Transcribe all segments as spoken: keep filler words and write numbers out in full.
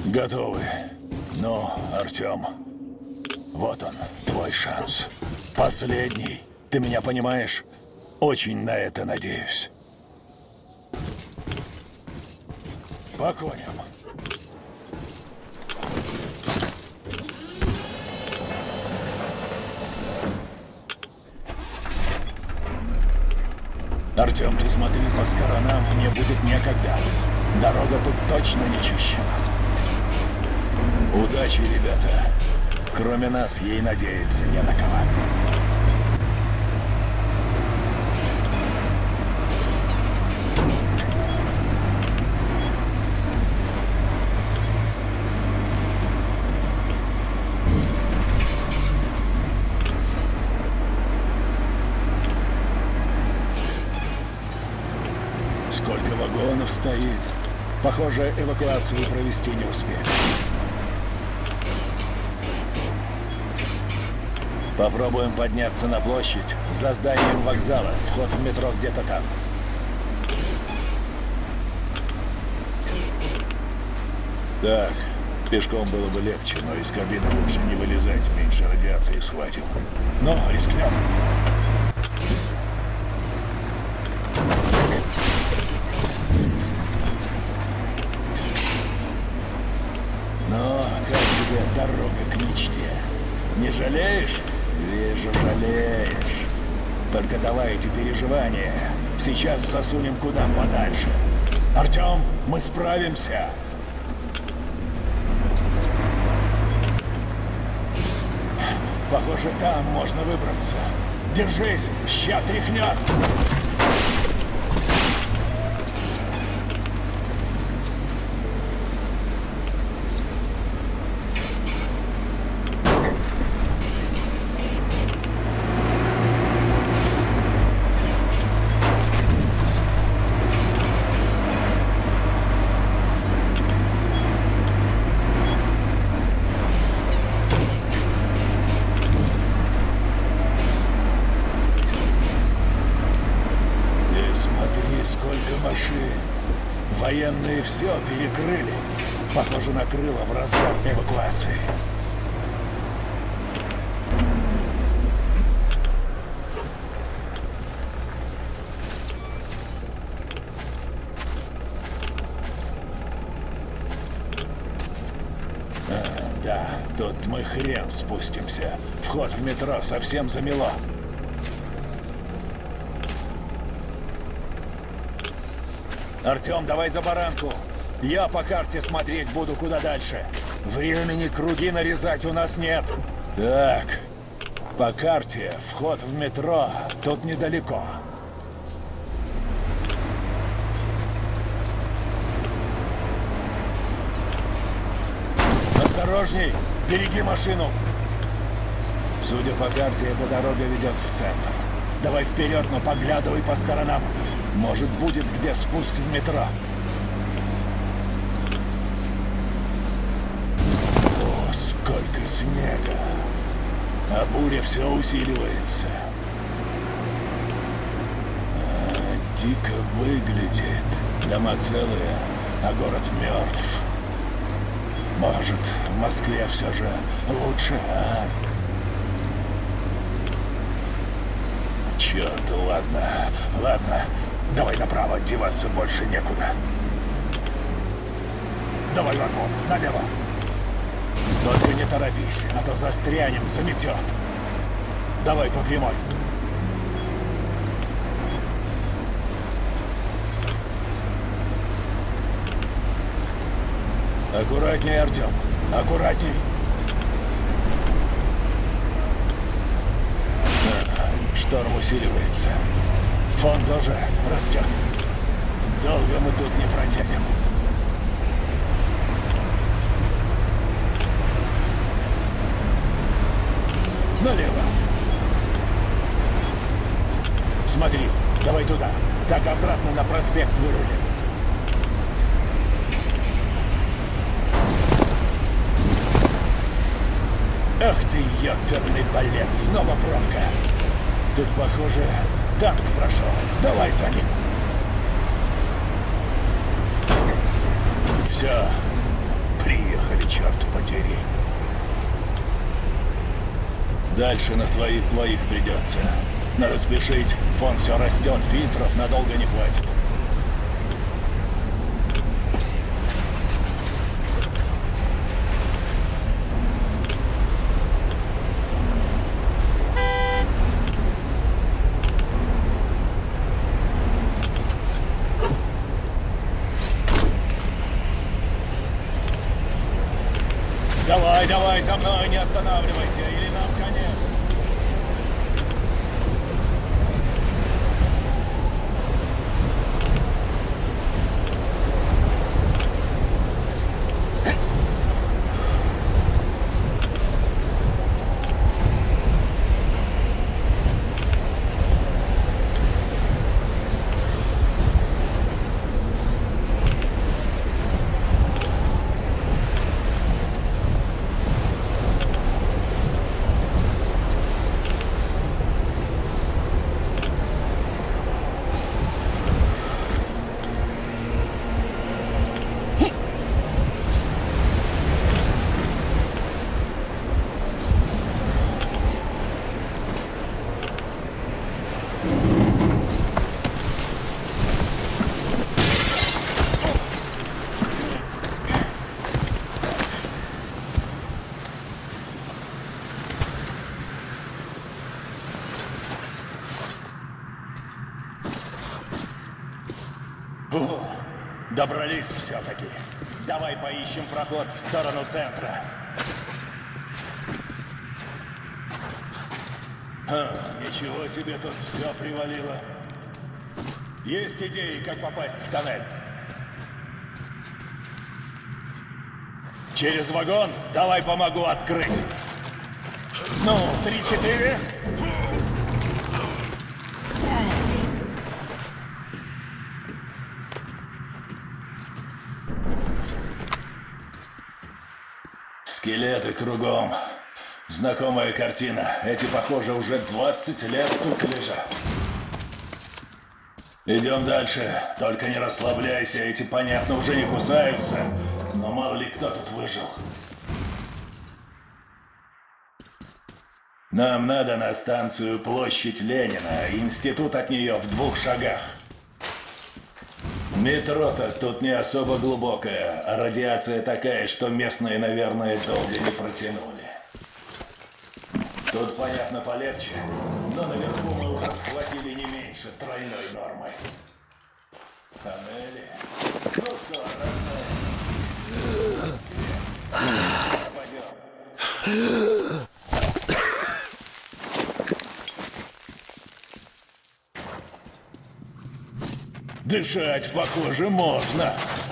Готовы. Ну, Артем, вот он, твой шанс. Последний. Ты меня понимаешь? Очень на это надеюсь. По коням. Артем, ты смотри по сторонам, мне будет некогда. Дорога тут точно не чищена. Удачи, ребята. Кроме нас, ей надеяться не на кого. Сколько вагонов стоит. Похоже, эвакуацию провести не успели. Попробуем подняться на площадь за зданием вокзала. Вход в метро где-то там. Так, пешком было бы легче, но из кабины лучше не вылезать, меньше радиации схватим. Но рискнем. Но как тебе дорога к мечте? Не жалеешь? Вижу, жалеешь. Только давай эти переживания сейчас засунем куда подальше. Артем, мы справимся. Похоже, там можно выбраться. Держись, ща тряхнет. Военные все перекрыли. Похоже, накрыло в разгар эвакуации. А, да, тут мы хрен спустимся. Вход в метро совсем замело. Артем, давай за баранку. Я по карте смотреть буду куда дальше. Времени круги нарезать у нас нет. Так, по карте вход в метро тут недалеко. Осторожней, береги машину. Судя по карте, эта дорога ведет в центр. Давай вперед, но поглядывай по сторонам. Может, будет где спуск в метро. О, сколько снега! А буря все усиливается. А, дико выглядит. Дома целые, а город мертв. Может, в Москве все же лучше, а? Черт, ладно, ладно. Давай направо, деваться больше некуда. Давай вагон, налево. Только не торопись, а то застрянем, заметет. Давай по прямой. Аккуратней, Артем, аккуратней. Шторм усиливается. Фон тоже растет. Долго мы тут не протянем. Налево. Смотри, давай туда. Так обратно на проспект вырулим. Ах ты, ёперный болец, снова пробка. Тут, похоже, танк прошел. Давай за ним. Все, приехали. приехали, черт подери. Дальше на своих двоих придется. Надо спешить. Фон все растет, фильтров надолго не хватит. Давай, давай, за мной, не останавливайся, или нам конец. О, добрались все-таки. Давай поищем проход в сторону центра. А, ничего себе, тут все привалило. Есть идеи, как попасть в тоннель? Через вагон? Давай помогу открыть. Ну, три-четыре. Скелеты кругом. Знакомая картина. Эти, похоже, уже двадцать лет тут лежат. Идем дальше. Только не расслабляйся. Эти, понятно, уже не кусаются. Но мало ли кто тут выжил. Нам надо на станцию Площадь Ленина. Институт от нее в двух шагах. Метро-то тут не особо глубокое, а радиация такая, что местные, наверное, долго не протянули. Тут, понятно, полегче, но наверху мы уже схватили не меньше тройной нормы. Тоннели? Ну что, родная? Пойдем. Дышать, похоже, можно.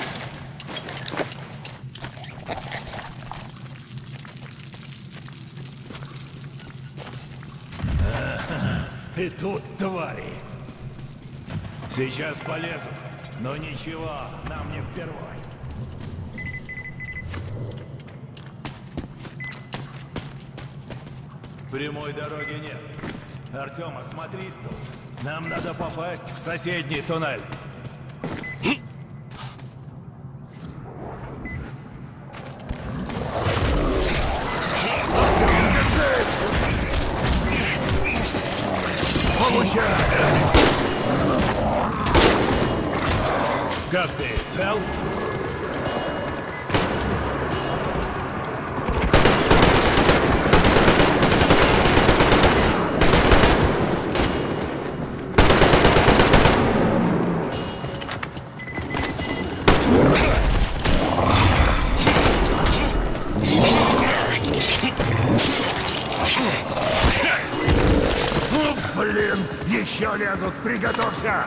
И тут твари. Сейчас полезу, но ничего, нам не впервой. Прямой дороги нет. Артем, осмотрись тут. Нам надо попасть в соседний туннель. Как ты, цел? Блин, еще лезут, приготовься!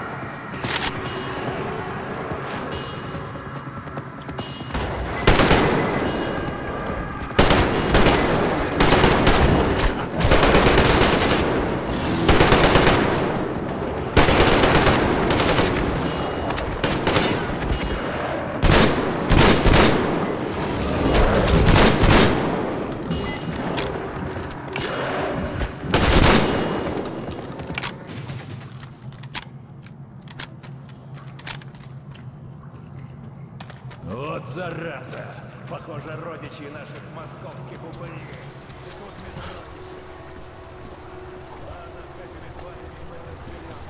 Зараза! Похоже, родичи наших московских упырей. И тут международнейший. Ладно, с этими тварями мы разберемся.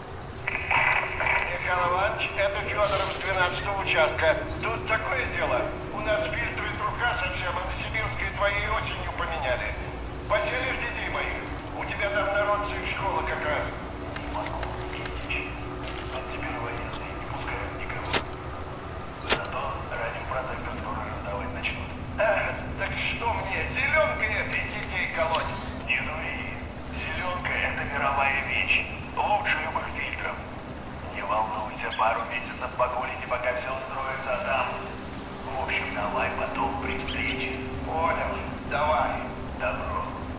Михаил Иванович, это Федоров с двенадцатого участка. Тут такое дело. У нас фильтры и труха совсем, а на Сибирской твоей осенью поменяли. Поселишь детей моих? У тебя там народцы и школа как раз. Не могу, Никитич. Вот теперь военные не пускают никого. Зато радиопротектор скоро раздавать начнут. Эх, так что мне, зеленкой этой детей колоть? Не дури. Зеленка — это мировая вещь. Лучше любых фильтров. Не волнуйся, пару месяцев погулите, пока все устроится, а там... В общем, давай потом при встрече. Понял. Давай. Добро.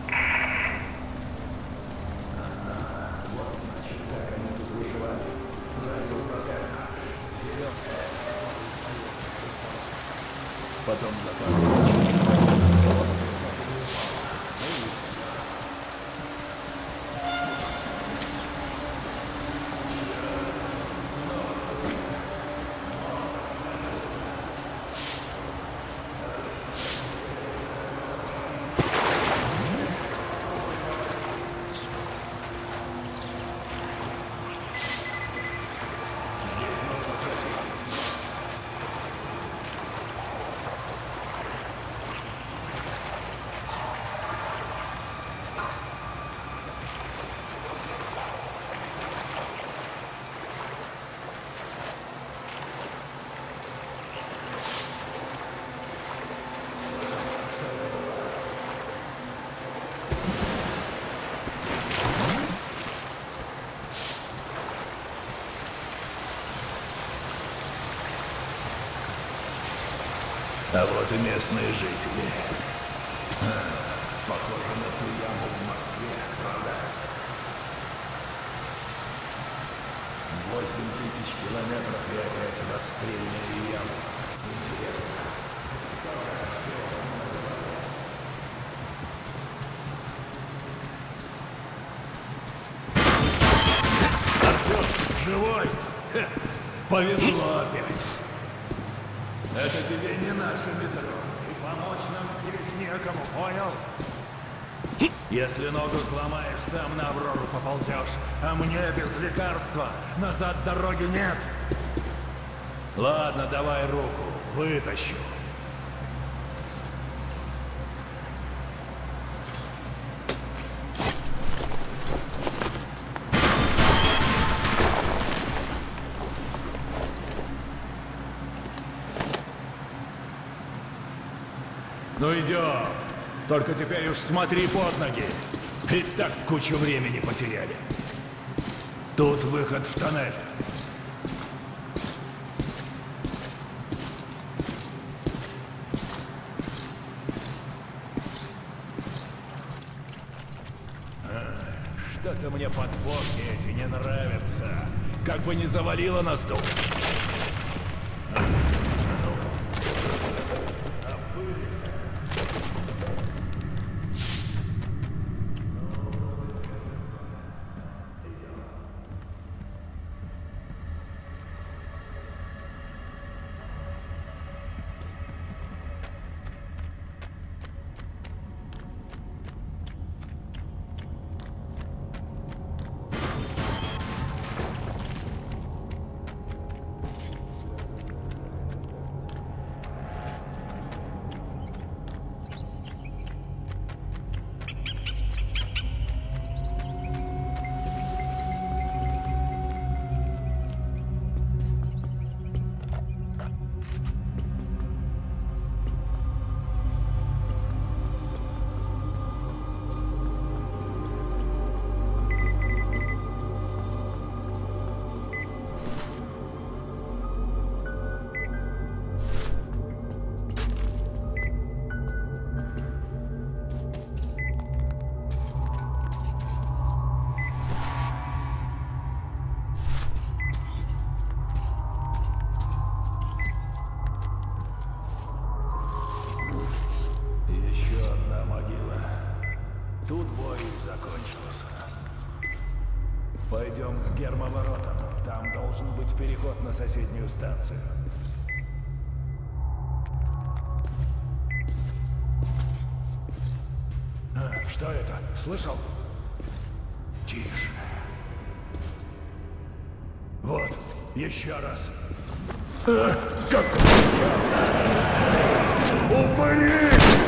Потом запас. А вот и местные жители. А, похоже на ту яму в Москве, правда? Восемь тысяч километров и опять расстрельная яма. Интересно. Артем, живой? Хе, повезло опять. Это тебе не наше метро, и помочь нам здесь некому, понял? Если ногу сломаешь, сам на Аврору поползешь, а мне без лекарства назад дороги нет. Ладно, давай руку, вытащу. Ну идем. Только теперь уж смотри под ноги. И так кучу времени потеряли. Тут выход в тоннель. А, что-то мне подпорки эти не нравятся. Как бы не завалило нас тут. Тут бой закончился. Пойдем к гермоворотам. Там должен быть переход на соседнюю станцию. Что это? Слышал? Тише. Вот, еще раз. А, как... Упыри!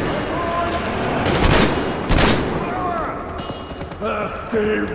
Ах ты!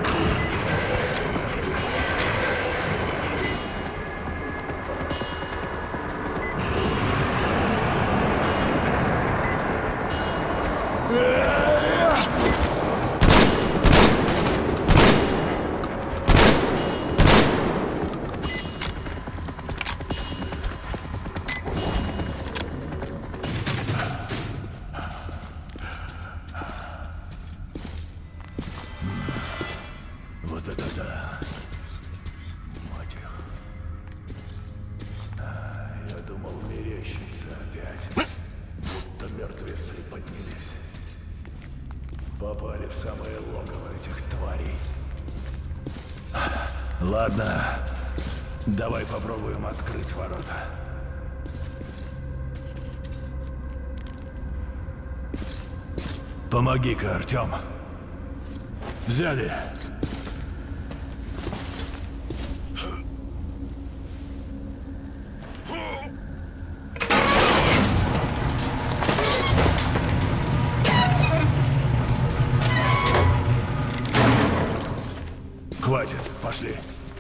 Вот это да. Мать их. А, я думал, мерещится опять. Будто мертвецы поднялись. Попали в самое логово этих тварей. Ладно. Давай попробуем открыть ворота. Помоги-ка, Артем. Взяли. Хватит, пошли.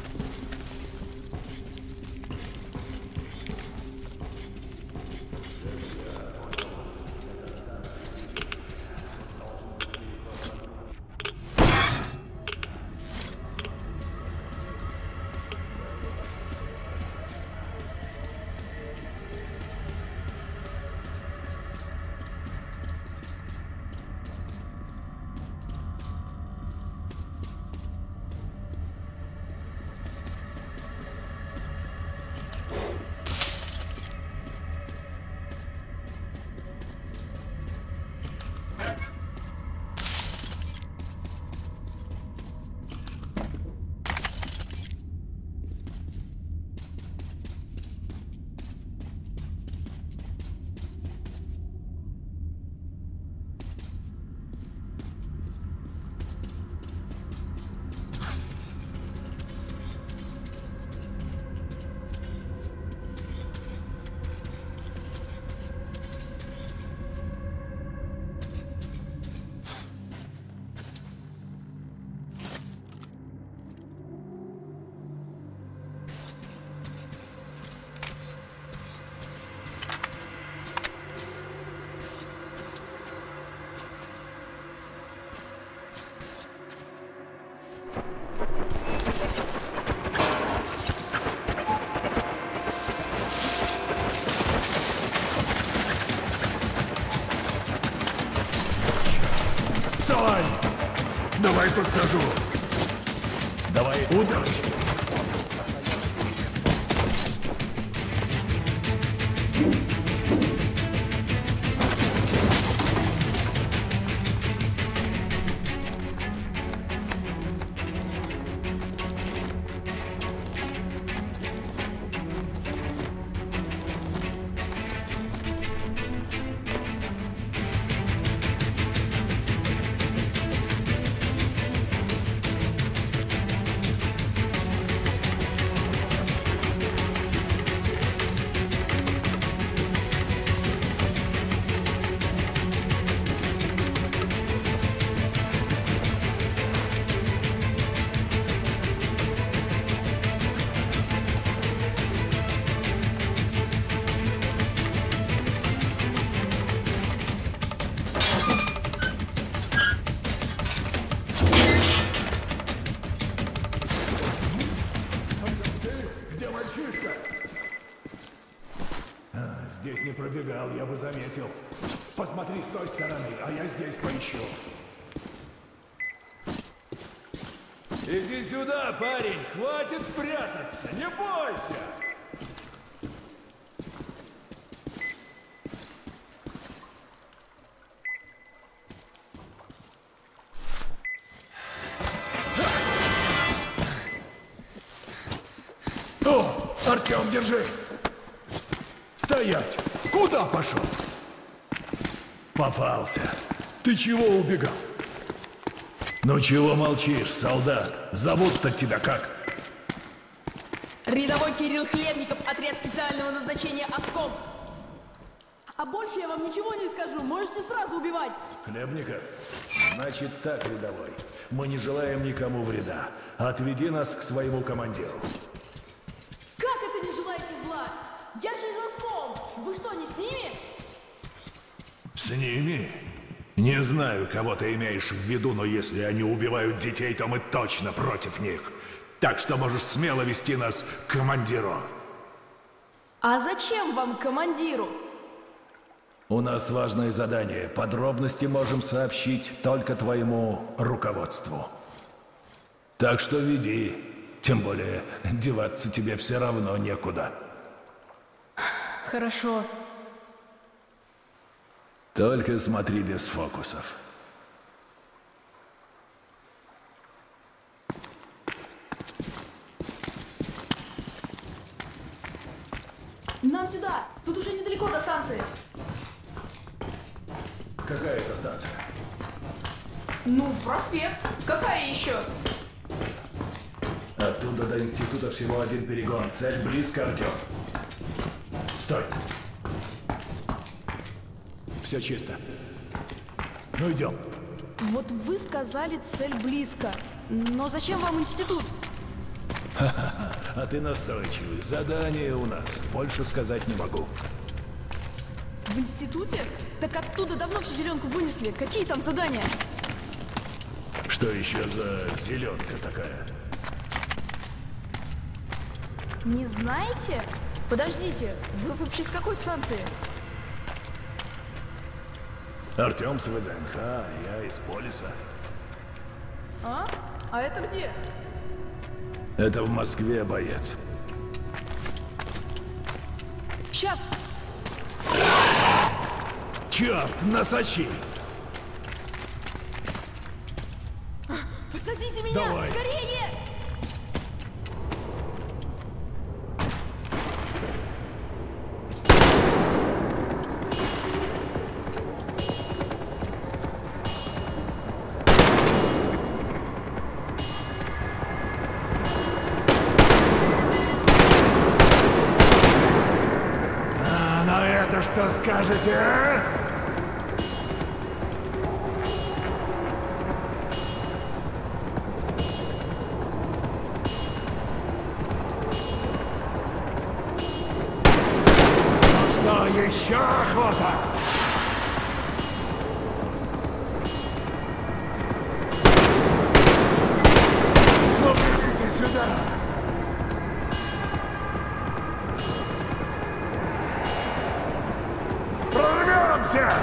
Вставай! Давай подсажу. Давай. Удачи. Здесь не пробегал, я бы заметил. Посмотри с той стороны, а я здесь поищу. Иди сюда, парень, хватит прятаться, не бойся! О, Артем, держи! Стоять! Куда пошел? Попался. Ты чего убегал? Ну чего молчишь, солдат? Зовут-то тебя как? Рядовой Кирилл Хлебников, отряд специального назначения «Оскол». А больше я вам ничего не скажу, можете сразу убивать. Хлебников? Значит так, рядовой. Мы не желаем никому вреда. Отведи нас к своему командиру. Как это не желаете зла? Я же из «Оскол». Вы что, не с ними? С ними? Не знаю, кого ты имеешь в виду, но если они убивают детей, то мы точно против них. Так что можешь смело вести нас к командиру. А зачем вам командиру? У нас важное задание. Подробности можем сообщить только твоему руководству. Так что веди. Тем более, деваться тебе все равно некуда. Хорошо. Только смотри без фокусов. Нам сюда! Тут уже недалеко до станции. Какая это станция? Ну, проспект. Какая еще? Оттуда до института всего один перегон. Цель близко, Артем. Стой. Все чисто. Ну идем. Вот вы сказали, цель близко. Но зачем вам институт? Ха-ха-ха. А ты настойчивый. Задание у нас. Больше сказать не могу. В институте? Так оттуда давно всю зеленку вынесли. Какие там задания? Что еще за зеленка такая? Не знаете? Подождите, вы вообще с какой станции? Артем с ВДНХ, я из Полиса. А? А это где? Это в Москве, боец. Сейчас! Черт, носачи! Подсадите меня! Давай. Скорее! А на это что скажете, а? Еще охота! Ну, идите сюда! Прорвемся!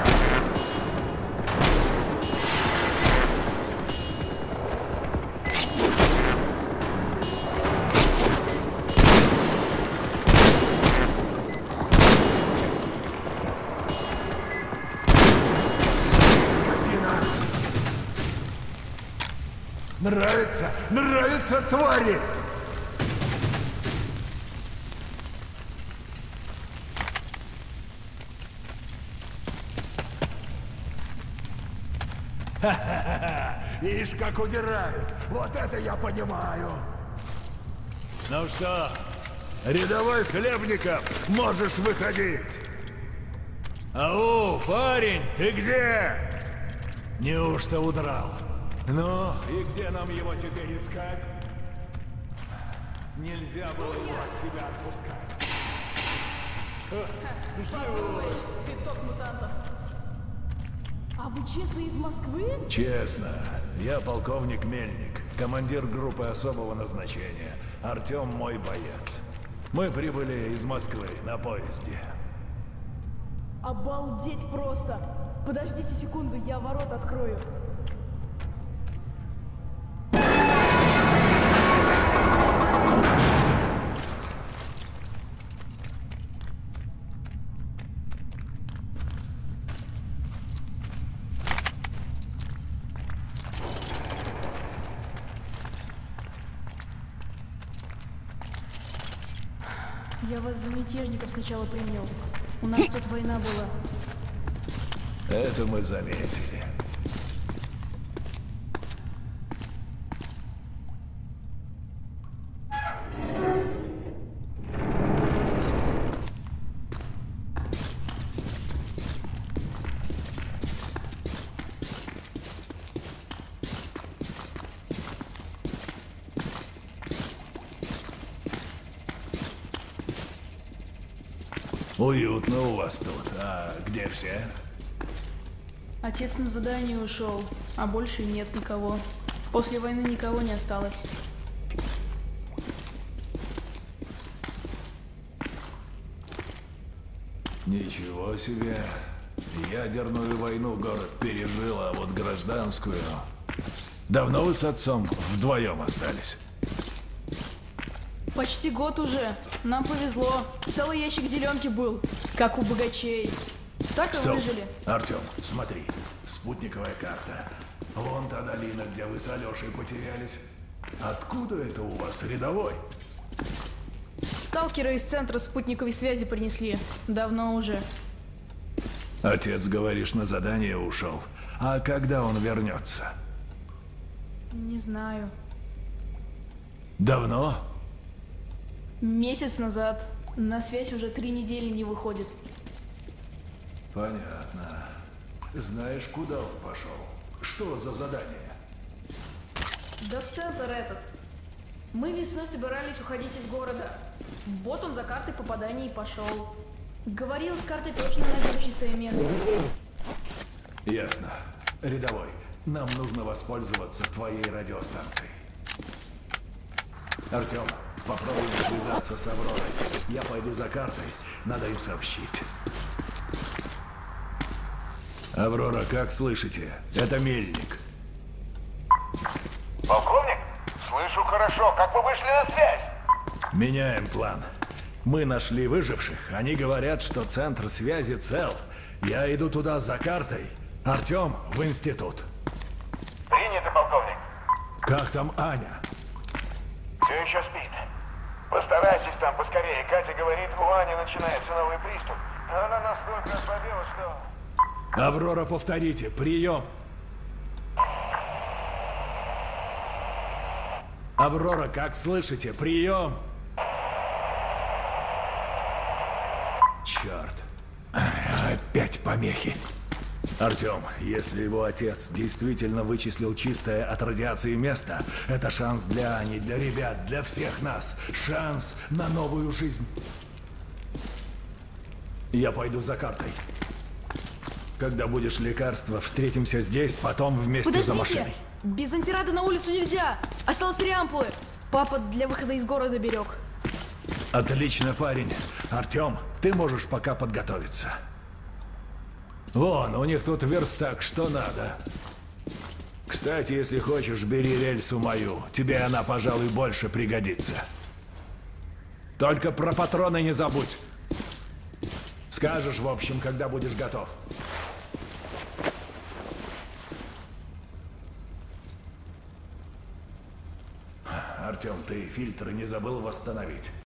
Нравится? Нравится, твари! Ха-ха-ха! Ишь, как удирают! Вот это я понимаю! Ну что, рядовой Хлебников, можешь выходить! Ау, парень, ты где? Неужто удрал? Ну, и где нам его теперь искать? Нельзя было его от себя отпускать. Живой! Пяток мутантов. А вы честно из Москвы? Честно. Я полковник Мельник, командир группы особого назначения. Артем мой боец. Мы прибыли из Москвы на поезде. Обалдеть просто! Подождите секунду, я ворот открою. Я вас за мятежников сначала принял. У нас тут война была. Это мы заметили. Уютно у вас тут. А где все? Отец на задание ушел, а больше нет никого. После войны никого не осталось. Ничего себе. Ядерную войну город пережил, а вот гражданскую... Давно вы с отцом вдвоем остались? Почти год уже. Нам повезло. Целый ящик зеленки был, как у богачей. Так и Стоп. выжили. Артем, смотри. Спутниковая карта. Вон та долина, где вы с Алешей потерялись. Откуда это у вас рядовой? Сталкеры из центра спутниковой связи принесли. Давно уже. Отец, говоришь, на задание ушел. А когда он вернется? Не знаю. Давно? Месяц назад. На связь уже три недели не выходит. Понятно. Знаешь, куда он пошел? Что за задание? Да в центр этот. Мы весной собирались уходить из города. Вот он за картой попадания и пошел. Говорил, с картой точно найдем чистое место. Ясно. Рядовой, нам нужно воспользоваться твоей радиостанцией. Артем, попробуем связаться с Авророй. Я пойду за картой. Надо им сообщить. Аврора, как слышите? Это Мельник. Полковник? Слышу хорошо. Как вы вышли на связь? Меняем план. Мы нашли выживших. Они говорят, что центр связи цел. Я иду туда за картой. Артем в институт. Принято, полковник. Как там Аня? Все еще спит. Постарайтесь там поскорее. Катя говорит, у Ани начинается новый приступ. Она настолько ослабела, что... Аврора, повторите. Прием. Аврора, как слышите? Прием. Черт. Опять помехи. Артем, если его отец действительно вычислил чистое от радиации место, это шанс для Ани, для ребят, для всех нас. Шанс на новую жизнь. Я пойду за картой. Когда будешь лекарство, встретимся здесь, потом вместе Подождите! за машиной. Без антирада на улицу нельзя! Осталось три ампулы! Папа для выхода из города берег. Отлично, парень. Артем, ты можешь пока подготовиться. Вон, у них тут верстак, что надо. Кстати, если хочешь, бери рельсу мою. Тебе она, пожалуй, больше пригодится. Только про патроны не забудь. Скажешь, в общем, когда будешь готов. Артем, ты фильтры не забыл восстановить?